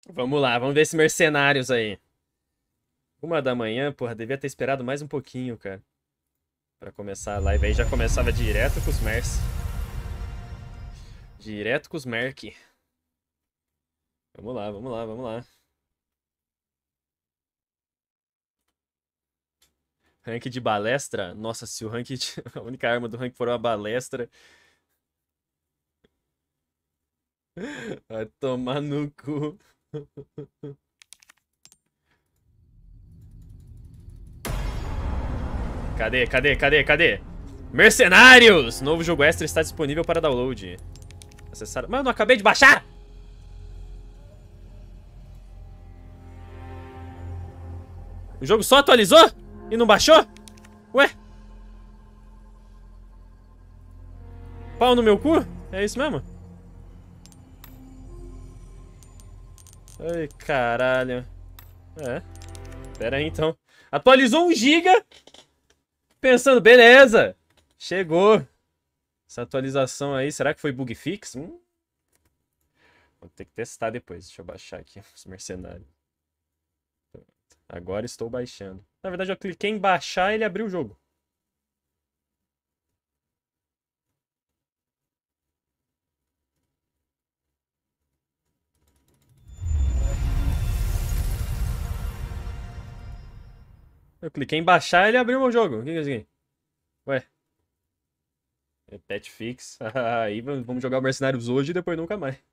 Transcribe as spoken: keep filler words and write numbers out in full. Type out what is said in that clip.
Vamos lá, vamos ver esses mercenários aí. Uma da manhã, porra, devia ter esperado mais um pouquinho, cara. Pra começar a live aí, já começava direto com os Mercs. Direto com os Merc. Vamos lá, vamos lá, vamos lá. Rank de balestra? Nossa, se o rank de... a única arma do rank for uma balestra... Vai tomar no cu. Cadê, cadê, cadê, cadê? Mercenários! Novo jogo extra está disponível para download. Acessar... Mano, eu acabei de baixar! O jogo só atualizou? E não baixou? Ué? Pau no meu cu? É isso mesmo? Ai, caralho. É. Pera aí, então. Atualizou um giga. Pensando, beleza. Chegou. Essa atualização aí, será que foi bug fix? Hum? Vou ter que testar depois. Deixa eu baixar aqui os mercenários. Agora estou baixando. Na verdade, eu cliquei em baixar e ele abriu o jogo. Eu cliquei em baixar e ele abriu o jogo. O que é isso aqui? Ué. É patch fix. Aí vamos jogar o Mercenários hoje e depois nunca mais.